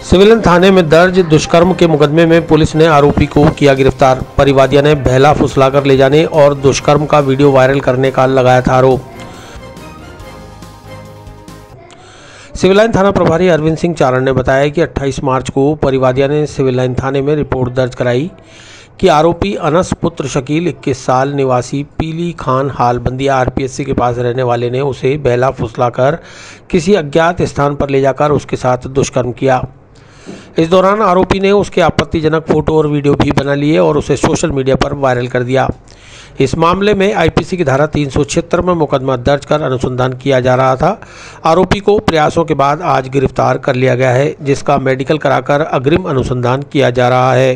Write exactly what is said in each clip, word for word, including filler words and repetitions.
Civil थाने में दर्ज दुष्कर्म के मुकदमे में पुलिस ने आरोपी को किया गिरफ्तार। परिवादियों ने बहला फुसलाकर ले जाने और दुष्कर्म का वीडियो वायरल करने का लगाया था आरोप। सिविल लाइन थाना प्रभारी अरविंद सिंह चारण ने बताया कि अट्ठाईस मार्च को परिवादियों ने सिविल लाइन थाने में रिपोर्ट दर्ज कराई कि आरोपी अनस पुत्र शकील इक्कीस साल निवासी पीली खान हाल बंदिया आरपीएससी के पास रहने वाले ने उसे बहला फुसलाकर किसी अज्ञात स्थान पर ले जाकर उसके साथ दुष्कर्म किया। इस दौरान आरोपी ने उसके आपत्तिजनक फोटो और वीडियो भी बना लिए और उसे सोशल मीडिया पर वायरल कर दिया। इस मामले में आईपीसी की धारा तीन सौ छिहत्तर में मुकदमा दर्ज कर अनुसंधान किया जा रहा था। आरोपी को प्रयासों के बाद आज गिरफ्तार कर लिया गया है, जिसका मेडिकल कराकर अग्रिम अनुसंधान किया जा रहा है।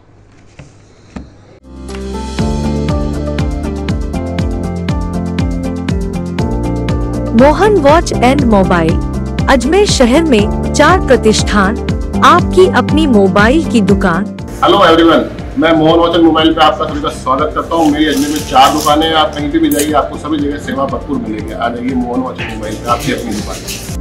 Mohan watch and mobile Ajmer शहर में चार प्रतिष्ठान, आपकी अपनी मोबाइल की दुकान। हेलो एवरीवन, मैं मोहन वॉच एंड मोबाइल पे आपका सभी का स्वागत करता हूँ। मेरी अजमेर में चार दुकानें हैं, आप कहीं पे भी जाइए आपको सभी जगह सेवा भरपूर मिलेगी। आ जाइए मोहन वॉच एंड मोबाइल पे, आपकी अपनी दुकान,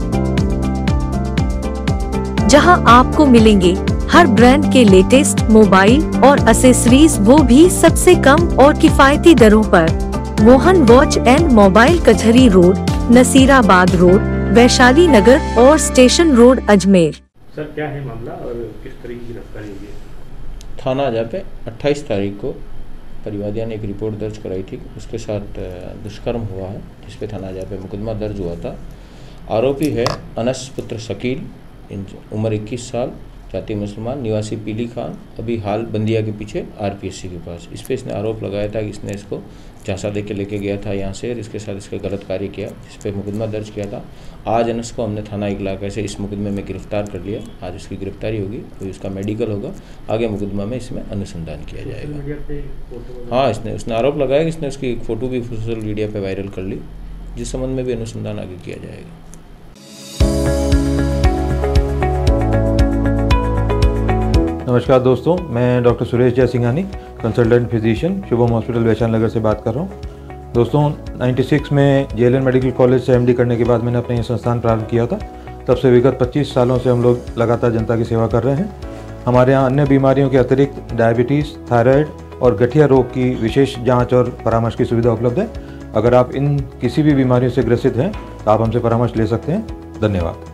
जहां आपको मिलेंगे हर ब्रांड के लेटेस्ट मोबाइल और एसेसरीज, वो भी सबसे कम और किफायती दरों पर। Mohan watch and mobile Kachahri road, Nasirabad road, Vaishali Nagar और स्टेशन रोड अजमेर। सर क्या है मामला और किस तरह की गिरफ्तारी हुई है? थाना अजा पे अट्ठाईस तारीख को परिवादियों ने एक रिपोर्ट दर्ज कराई थी, उसके साथ दुष्कर्म हुआ है, जिस पे थाना अजा पे मुकदमा दर्ज हुआ था। आरोपी है अनस पुत्र शकील, उम्र इक्कीस साल, जाति मुसलमान, निवासी पीली खान, अभी हाल बंदिया के पीछे आरपीएससी के पास। इस पे इसने आरोप लगाया था कि इसने इसको झांसा दे के लेके गया था यहाँ से और इसके साथ इसका गलत कार्य किया, जिस पे मुकदमा दर्ज किया था। आज अनस को हमने थाना इलाके से इस मुकदमे में गिरफ्तार कर लिया। आज उसकी गिरफ्तारी होगी, तो उसका मेडिकल होगा, आगे मुकदमा में इसमें अनुसंधान किया जाएगा। हाँ, इसने उसने आरोप लगाया कि इसने उसकी एक फ़ोटो भी सोशल मीडिया पर वायरल कर ली, जिस संबंध में भी अनुसंधान आगे किया जाएगा। नमस्कार दोस्तों, मैं doctor Suresh Jai Singhani, consultant physician, Shubham hospital Vaishali Nagar से बात कर रहा हूँ। दोस्तों, छियानवे में जेएलएन मेडिकल कॉलेज से एमडी करने के बाद मैंने अपना ये संस्थान प्रारंभ किया था। तब से विगत पच्चीस सालों से हम लोग लगातार जनता की सेवा कर रहे हैं। हमारे यहाँ अन्य बीमारियों के अतिरिक्त डायबिटीज़, थायराइड और गठिया रोग की विशेष जाँच और परामर्श की सुविधा उपलब्ध है। अगर आप इन किसी भी बीमारियों से ग्रसित हैं तो आप हमसे परामर्श ले सकते हैं। धन्यवाद।